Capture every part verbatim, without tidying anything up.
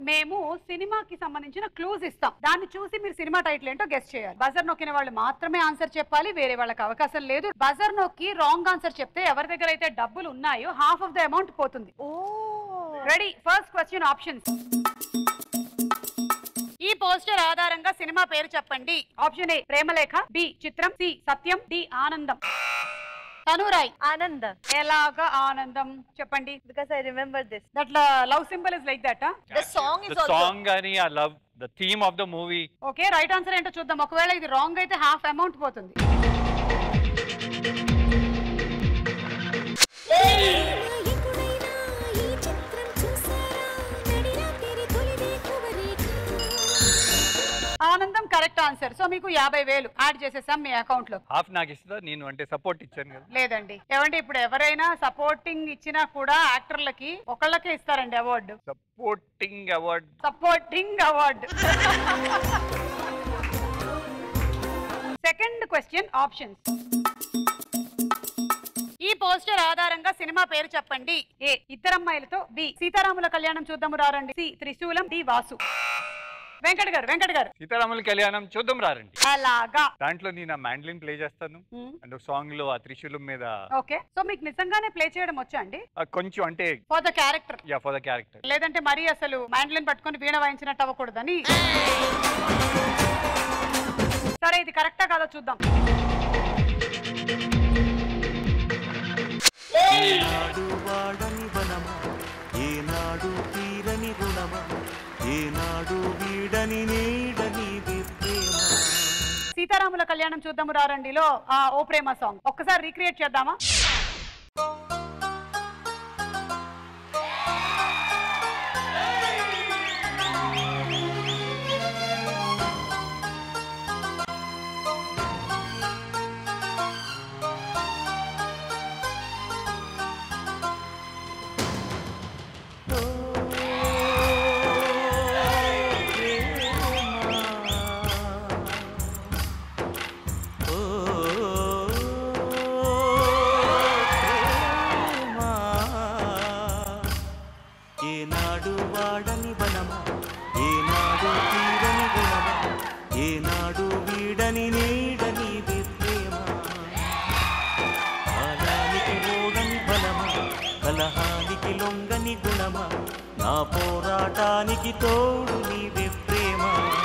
మేము సినిమాకి సంబంధించిన క్లూజ్ ఇస్తాం. దాన్ని చూసి మీరు సినిమా టైటిల్ ఏంటో గెస్ చేయాలి. బజర్ నొక్కిన వాళ్ళు మాత్రమే ఆన్సర్ చెప్పాలి, వేరే వాళ్ళకి అవకాశం లేదు. బజర్ నొక్కి రాంగ్ ఆన్సర్ చెప్తే ఎవరి దగ్గర అయితే డబ్బులు ఉన్నాయో హాఫ్ ఆఫ్ ద అమౌంట్ పోతుంది. రెడీ? First question options. ఈ పోస్టర్ ఆధారంగా సినిమా పేరు చెప్పండి. Option A Premalekha, B Chitram, C Satyam, D Anandam. Tanu Roy. ఆనంద. ఎలాగా ఆనందం చెప్పండి? Because I remember this. That love symbol is like that, huh? The song is the also. The song ani I love the theme of the movie. Okay, right answer ఏంటో చూద్దాం. ఒకవేళ ఇది wrong అయితే half amount పోతుంది. ఆనందం correct answer. So మీకు యాభై వేలు యాడ్ చేసేసాం మీ అకౌంట్ లో. హాఫ్ నాకు ఇస్తుందా? నేను అంటే సపోర్ట్ ఇచ్చాను కదా. లేదండి. ఏమంటే ఇప్పుడు ఎవరైనా సపోర్టింగ్ ఇచ్చినా కూడా యాక్టర్లకి ఒకళ్ళకే ఇస్తారండి award. Supporting award. Supporting award. Second question options. ఈ పోస్టర్ ఆధారంగా సినిమా పేరు చెప్పండి. ఏ ఇద్దరమ్మాయిలతో, బి సీతారాముల కళ్యాణం చూద్దాము రారండి, సి త్రిశూలం, డి వాసు. వెంకట్ గారు వెంకట్ గారు సీతారాముల కళ్యాణం చూద్దాం రారండి. అలాగా. దాంట్లో నేను మ్యాండ్లిన్ ప్లే చేస్తాను అండ్ ఒక సాంగ్ లో ఆ త్రిశూలం మీద. ఓకే, సో మీకు నిజంగానే ప్లే చేయడం వచ్చా అండి? కొంచెం అంటే for the character. Yeah for the character. లేదంటే మరి అసలు మ్యాండ్లిన్ పట్టుకొని వీణ వాయించినట్టు అవ్వకూడదని. సరే ఇది కరెక్టా కాదో చూద్దాం. ఏనాడు వాడని వనమా, ఏనాడు తీరని రుణమా, ఏనాడు వీడని నీడని ప్రేమ. సీతారాముల కళ్యాణం చూద్దాము రారండిలో ఆ ఓ ప్రేమ సాంగ్ ఒక్కసారి రీక్రియేట్ చేద్దామా? ఏనాడు వాడని వనమా, ఏనాడు తీరని గుణమా, ఏనాడు వీడని నీడని ప్రేమ. కాలానికి ఓడని బలమా, కలహానికి లొంగని గుణమా, నా పోరాటానికి తోడు నీవే ప్రేమ.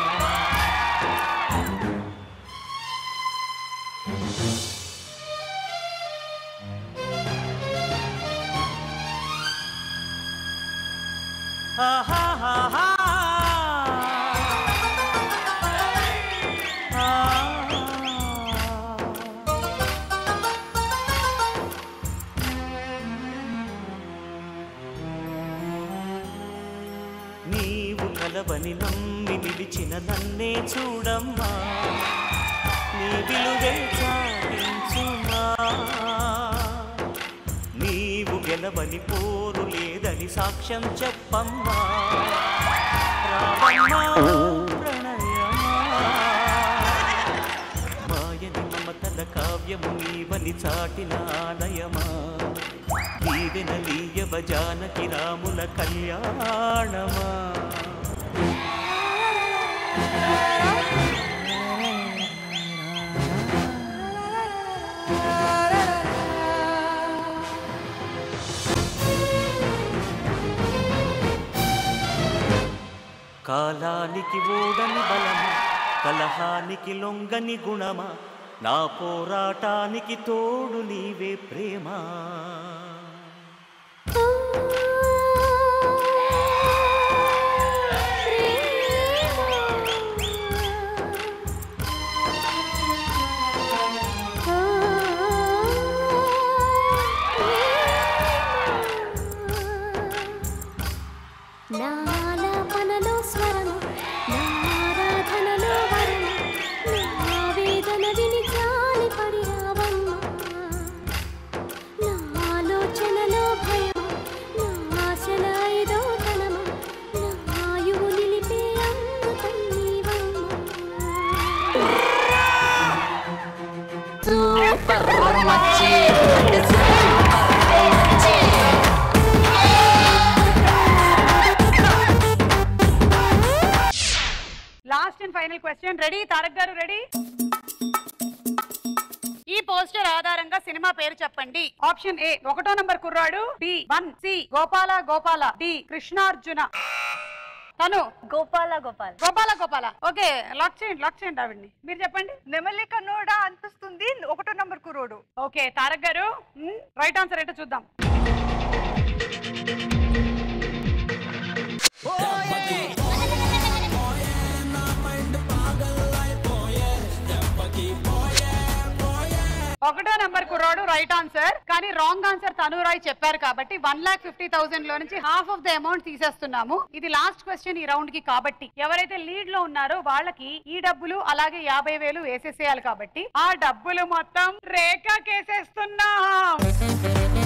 నీవు కలవని నమ్మి నిలిచిన నన్నే చూడమ్మా, నీ విలువే చాటించుమా. నీవు గెలవని పోరు లేదని సాక్ష్యం చెప్పమ్మా, రావమ్మా ప్రణయమా. మాయని మమతల కావ్యము నీవని చాటిన ఆలయమా, దీవెన లీయవ జానకి రాముల కళ్యాణమా. కాలానికి ఓడని బలమా, కలహానికి లొంగని గుణమా, నా పోరాటానికి తోడు నీవే ప్రేమ. నాలో last and final question. Ready Tarak గారు? రెడీ? ఈ పోస్టర్ ఆధారంగా సినిమా పేరు చెప్పండి. ఆప్షన్ ఏ Okato Number Kurradu, B one, C Gopala Gopala, D Krishnarjuna. తను గోపాల గోపాల గోపాల గోపాల. ఓకే, లాక్ చేయండి, లాక్ చేయండి ఆవిడ్ని. మీరు చెప్పండి. నెమలి కన్నోడా అనిపిస్తుంది, ఒకటో నంబర్ కురోడు. ఓకే తారక్ గారు, రైట్ ఆన్సర్ ఏంటో చూద్దాం. Okato Number Kurradu right answer. కానీ రాంగ్ ఆన్సర్ తనురాయ్ చెప్పారు కాబట్టి వన్ లాక్ ఫిఫ్టీ థౌసండ్ లో నుంచి హాఫ్ ఆఫ్ ద అమౌంట్ తీసేస్తున్నాము. ఇది లాస్ట్ క్వశ్చన్ ఈ రౌండ్ కి కాబట్టి ఎవరైతే లీడ్ లో ఉన్నారో వాళ్ళకి ఈ డబ్బులు అలాగే యాభై వేలు వేసేసేయాలి. కాబట్టి ఆ డబ్బులు మొత్తం రేఖ కేసేస్తున్నాం.